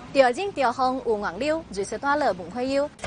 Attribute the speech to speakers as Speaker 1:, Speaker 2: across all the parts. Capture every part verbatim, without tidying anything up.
Speaker 1: 调整调风有黄柳，瑞士大乐文会友。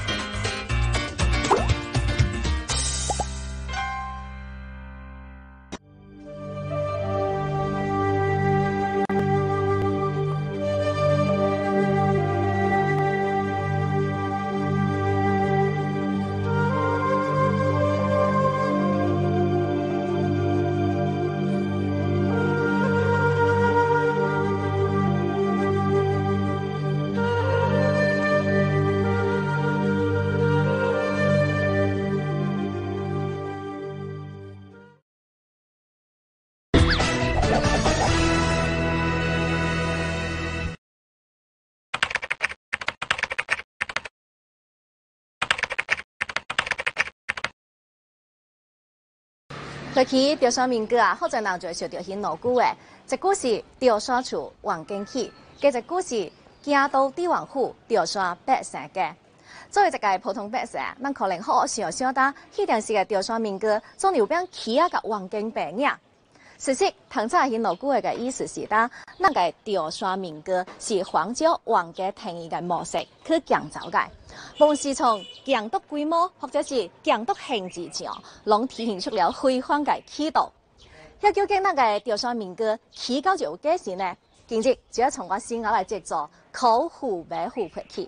Speaker 1: 过去潮汕民歌啊，好在人就受到很牢久诶。一句是潮汕厝王建起，加一句是行到帝王府潮汕百姓家。作为一个普通百姓，咱可能好好想想呾，迄阵时嘅潮汕民歌总有变起啊甲王建病影。事实唐早很牢久诶个意思是呾，咱个潮汕民歌是仿照王家定义嘅模式去建造嘅。无论是从建筑规模，或者是建筑形制上，拢体现出了辉煌嘅气度。遐究竟咱个潮汕民歌起到就有几时呢？今日就要从我先我来制作口湖马湖说起。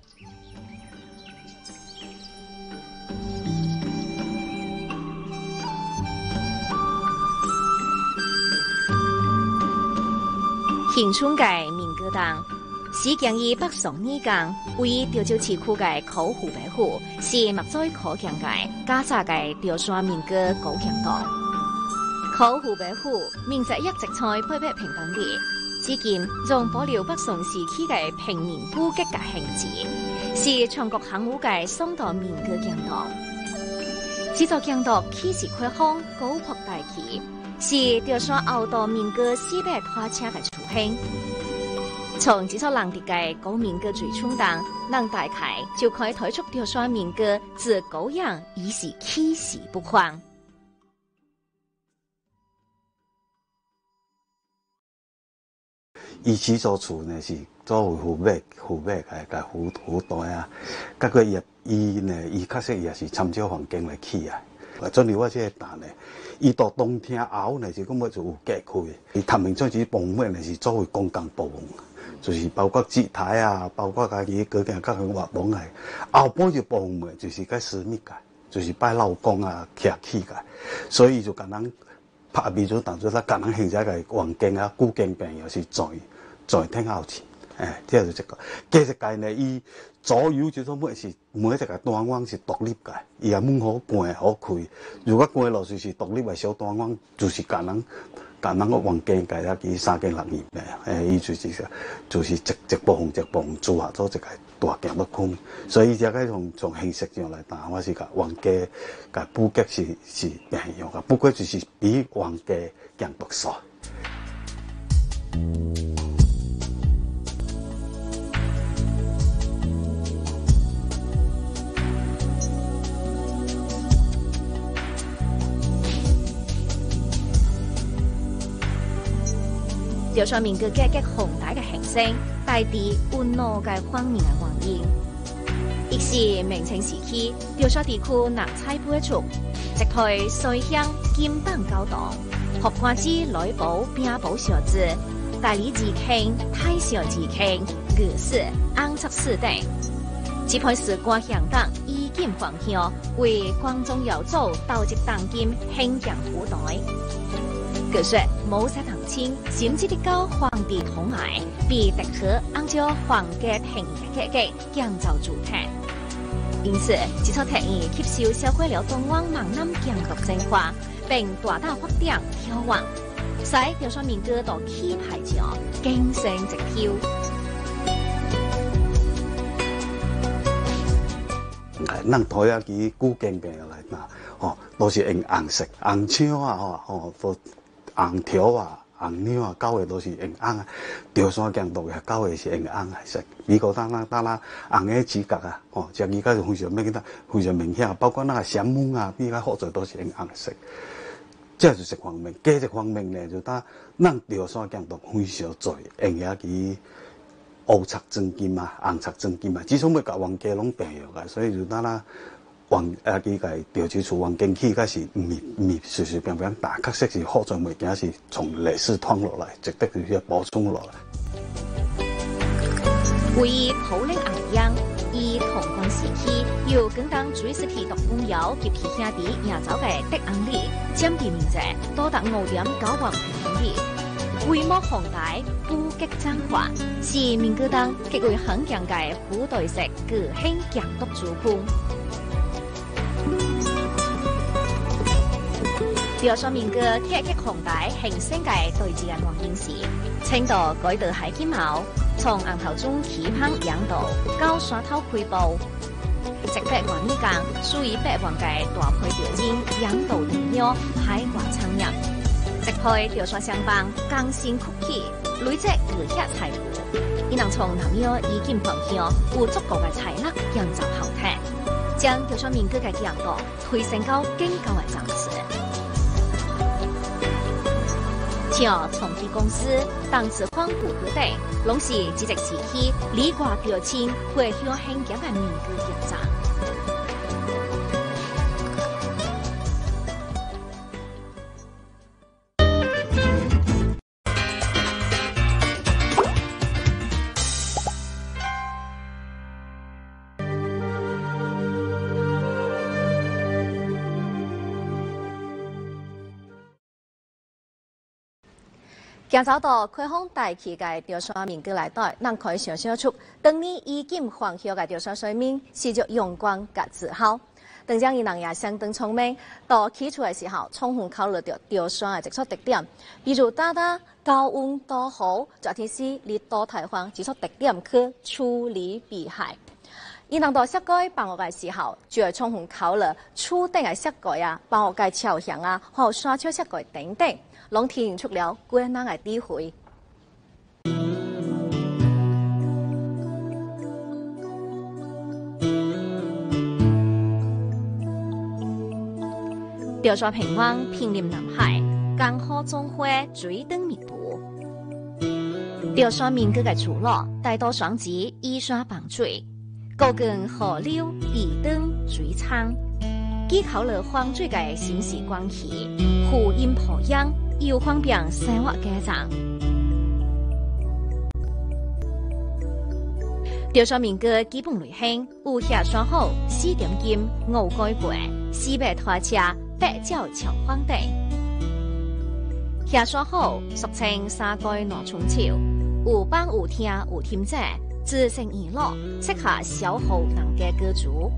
Speaker 1: 恒春嘅民歌档。始建于北宋年间，为潮州市区嘅口湖马湖，是木材可建嘅加沙嘅潮汕民歌古建档。口湖马湖面积一直在八百平方里，至今仍保留北宋时期嘅平面古迹嘅形制，是全国行伍嘅宋代民歌建档。这座建档气势开放，高阔大气，是潮汕后代民歌四百拖车嘅雏形。从这首人哋嘅古民歌最冲当，咱大概就可以推出潮汕民歌自高扬已是气势不狂。
Speaker 2: 伊起初厝呢是作为湖马、湖马个个湖湖台啊，甲个伊伊呢伊确实也是参照环境来起啊。正如我这个蛋呢，伊到冬天后呢是根本就有隔开，伊他们做这部门呢是作为公共部门。就是包括祭台啊，包括家己各件各项活动啊，后半就部门就是个私密个，就是拜老公啊、客气个，所以就甲人拍比如当做他甲人现在个环境啊、古建病又是在在天后前，哎，这就是一个。其实界呢，伊左右就说每是每一个单元是独立个，伊也门好关好开，如果关落去是独立个小单元，就是甲人。甲人个环境介啊，几三间六二诶，诶，伊就是就是一一部分一部分组合做一个大建筑区，所以只个从从形式上来谈，我是甲王家甲布局是是平样个，不过就是比王家更独少。
Speaker 1: 潮汕民歌嘅嘅宏大嘅形声，带啲温暖嘅方面嘅原因。亦是明清时期，潮汕地区南菜杯处，直推水乡金榜高档，合官子内部并保小字，大理字卿、太小字卿、古诗、安测四等。这批是歌乡党衣锦还乡，为光宗耀祖斗一当今兴强古代。据说武则唐清甚至的高皇帝同爱，被特可按照皇家定义嘅格局建造主体。因此，这套提议吸收消化了东莞闽南建筑精华，并大大发展挑旺，使潮汕民歌到起牌上竞争直跳。
Speaker 2: 咱台啊，佢古建病来嘛，哦，都是用红色、红枪啊，吼，吼，都红条啊、红鸟啊，搞的都是用红啊。潮汕建筑嘅搞的是用红色，美国当咱当咱红的指甲啊，哦，这而家就非常明显，非常明显，包括那个香木啊，比较好做都是用红色。这就是一方面，第一方面呢，就当咱潮汕建筑非常做用遐个乌漆真金啊、红漆真金啊，至少要甲王家拢平用啊，所以就咱啦王啊，佢个调取出王经器，嗰是唔係唔係隨隨便便打，確實是好重物件是從歷史傳落來，值得去補充落來。
Speaker 1: 為普領昂央，以同光時期由更當主事批獨公窯及其兄弟亞走嘅德安里，佔地面積多達五點九萬平方米。規模宏大，布局彰化，是民國黨極為罕見嘅虎隊式個性強獨主鋪。調說民國結結宏大興盛嘅對峙嘅黃金時，青島改道海金毛，從昂頭中起攀養道，到沙頭開步，直北環米港，屬於北灣嘅大配調景，養道靈廟，海華產業，直配調說上邦，更新曲起，累積巨額財富，伊能從南廟以金方向，有足夠嘅財力營造後台，將調說民國嘅養道推升到更高嘅層次。像重機公司、當時礦股嗰等，攏是積極時期理掛標籤，會向興業嘅民國建設。今早到開放大氣嘅調查民國來代，咱可以想象出當年以金黃曉嘅調查水面是著陽光甲自豪。當將伊人也相當聰明，到起厝嘅時候，充分考慮到調查嘅一組特點，比如大大高溫多雨，昨天是離多台風一組特點去處理避害。伊人到設計辦學嘅時候，就會充分考慮厝頂嘅設計啊、辦學嘅朝向啊，還有山丘設計等等。攏體現出了國人嘅智慧。調查平灣瀕臨南海，江河總會水燈密布。調查民國嘅厝落，大多雙子依山傍水，高根河流地燈水倉，既考慮防水嘅新時關係，護蔭保養。又方便生活家長。調查民國基本類型有下山好、四點金、五改過、四百拖車、八角橋荒等。下山好俗稱三改兩春秋，有幫有聽有聽者，自成娛樂，適合小號人嘅歌族。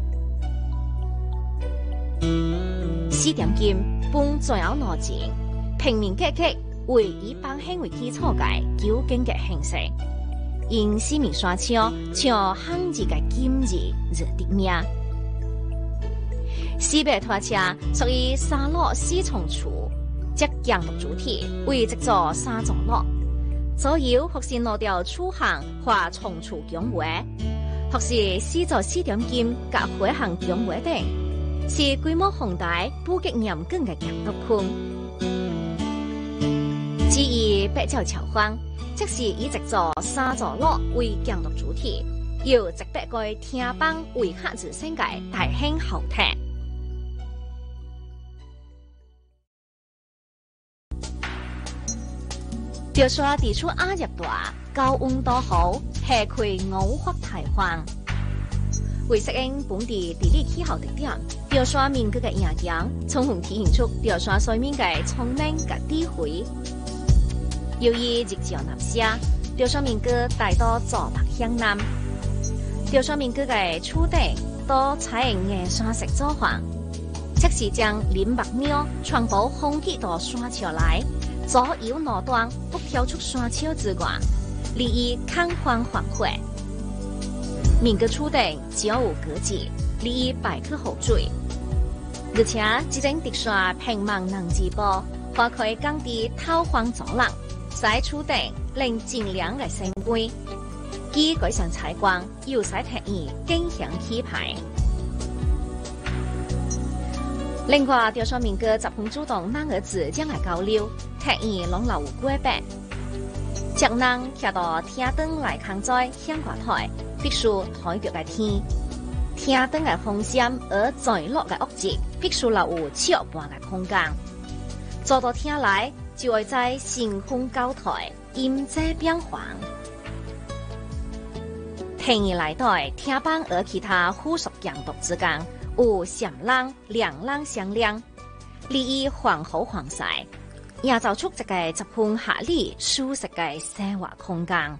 Speaker 1: 四點金本重要內情。平面結構為以幫興為基礎嘅九經嘅形式，因四面山丘像漢字嘅金字而得名。四百拖車屬於三落四重厝，即陽獨主體為製作三種落，左右或是落掉厝行或重厝경圍，或是四座四點金甲回行경圍等，是規模宏大、布局嚴謹嘅陽獨區。至於八角橋荒，即是以製作三座落為強獨主體，由直北個聽幫為客子升界大興後台。調查地處亞熱帶，高溫多雨，下開五發台風。為適應本地地理氣候特點，調查民國嘅影響，充分體現出調查水面嘅聰明及智慧。由於日照南下，調查民國大多坐北向南。調查民國嘅厝頂都採用硬山石造房，即是將林木苗傳播風氣到山丘來，左右兩端不飄出山丘之外，利於抗風防火。民國厝頂只要有格子，利於排去雨水，而且這種特殊平望能直播，還可以降低透風阻浪。在厝頂令盡量嘅升杯，既改善採光，又使體驗更享氣派。另外，調查民國十分主動讓兒子將來交流，體驗攏老有過百。 将人徛到厅灯来扛在香挂台，必须抬着个天。厅灯嘅风扇而在落嘅屋脊，必须留有超半嘅空間。坐到廳來，就會在星空高台陰遮變黃。天兒來台，廳板而其他附屬建築之間有閃亮、亮亮相亮，利於皇好皇曬，也造出一個十分合理、舒適嘅生活空間。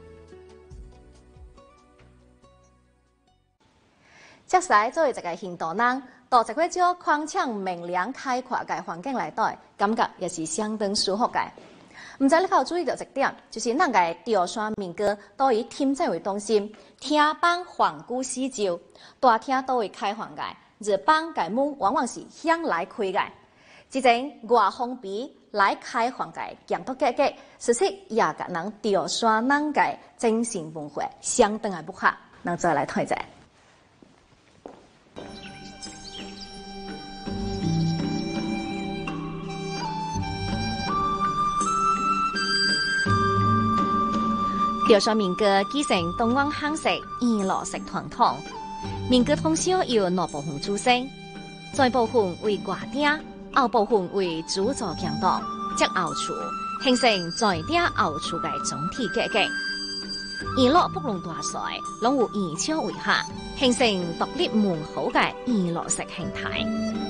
Speaker 1: 接來作為一個現代人，到一個叫寬敞明亮開闊嘅環境來台，感覺也是相當舒服嘅。唔知你有注意到一點，就是咱個潮汕民歌都以天災為中心，廳板環顧四周，大廳都會開放嘅，日板嘅門往往是向來開嘅。這種外封閉來開放嘅建築結構，實際也甲人潮汕人嘅精神文化相當嘅不合，咱再來睇者。潮汕民歌繼承東岸鄉式娛樂式傳統，民歌通常由兩部分組成，前部分為歌頂，後部分為主座強檔，即後廚，形成在頂後廚嘅總體結構。娛樂不論大小，攏有二唱為下，形成獨立門好嘅娛樂式形態。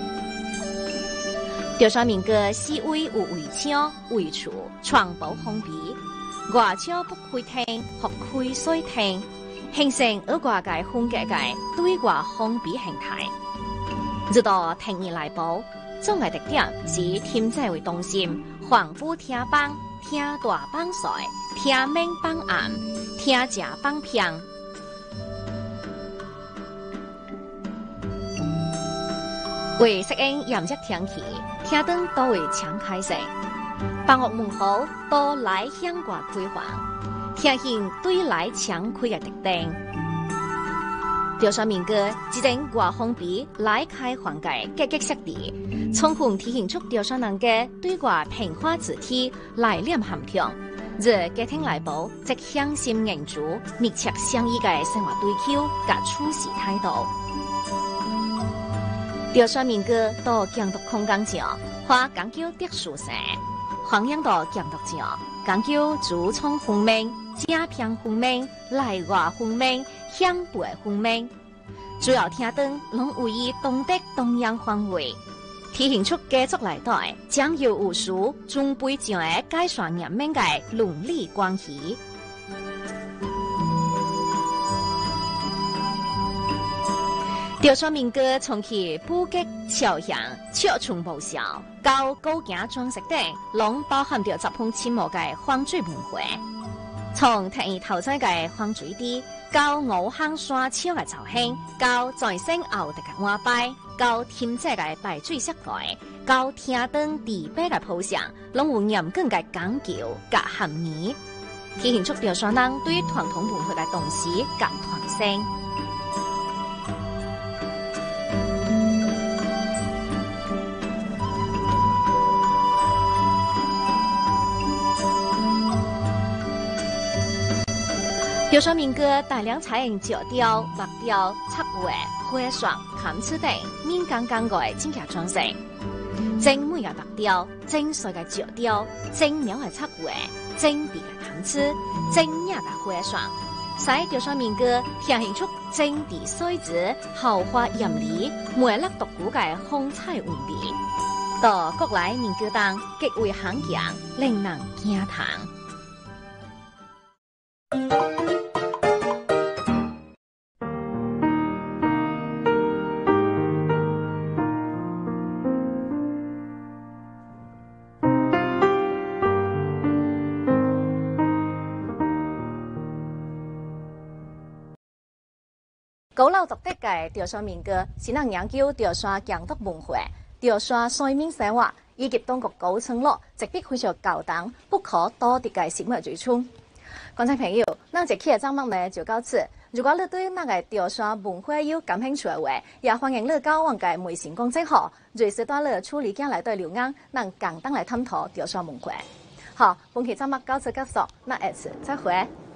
Speaker 1: 潮汕民歌四位有圍唱、圍廚，全部封閉。外窗不開廳或開水廳，形成ở外界風格嘅對外封閉形態。直到天兒來報，總嘅特點是天災為中心，環顧廳板、廳大板帥、廳明板暗、廳正板平。為適應炎熱天氣，廳燈都會搶開式。房屋門口都來向外開放，體現對來搶開嘅特定。潮汕民歌這種外封閉來開放嘅結構設計，充分體現出潮汕人嘅對外平化主體來念含強，而家庭內部則向心凝聚、密切相依嘅生活追求及處事態度。潮汕民歌到建築空間上，花講究特殊性。環境到建築上，講究主創分明、正平分明、內外分明、向背分明。主要廳燈攏位於東德東洋方位，體現出家族內代將有無數中輩上嘅介紹人們嘅倫理關係。潮汕民歌從其布局、朝向、超重無效，到構件裝飾等，攏包含着十分深厚嘅風水文化。從天兒頭仔嘅風水地，到五行山超嘅造型，到在生後的嘅瓦擺，到天災嘅排水設計，到廳燈地板嘅鋪上，攏有嚴謹嘅講究及含義，體現出潮汕人對於傳統文化嘅重視及傳承。潮汕民歌大量採用石雕、木雕、插畫、花刷、砍刺等民間工藝整件裝飾，精美嘅木雕、精細嘅石雕、精妙嘅插畫、精緻嘅砍刺、精雅嘅花刷，使潮汕民歌呈現出精緻細緻、豪華豔麗、美麗獨具嘅風采韻味。到國內民歌當極為罕見，令人驚嘆。高樓獨特嘅潮汕民歌，是能研究潮汕建築文化、潮汕水面生活以及當局高層樓，直逼非常高檔、不可多得嘅生活追求。觀眾朋友，咱這期嘅節目呢就到此。如果你對那個潮汕文化有感興趣嘅話，也歡迎你到我嘅微信公眾號，隨時帶你處理進來對留言，能簡單來探討潮汕文化。 好，本期节目到此结束，那下次再會。